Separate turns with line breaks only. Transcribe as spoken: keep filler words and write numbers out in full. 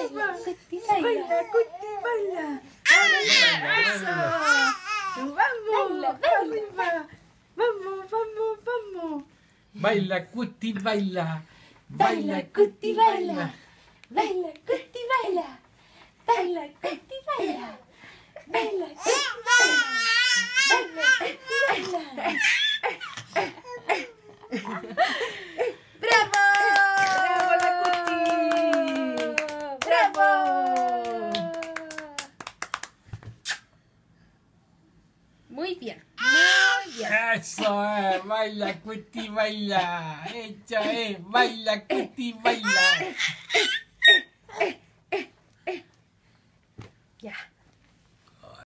Baila, Cuti, baila. Baila, Cuti, baila. Eso. Vamos, arriba. Vamos, vamos, vamos.
Baila, Cuti, baila.
Baila, Cuti, baila. Baila, Cuti, baila. Baila, Cuti, baila. Baila, Cuti, baila. Baila, Cuti, baila. ¡Bravo! ¡Bravo, la Cuti! ¡Bravo! Muy bien, muy bien.
Eso es, baila, Cuti, baila. Eso es, baila, Cuti, baila.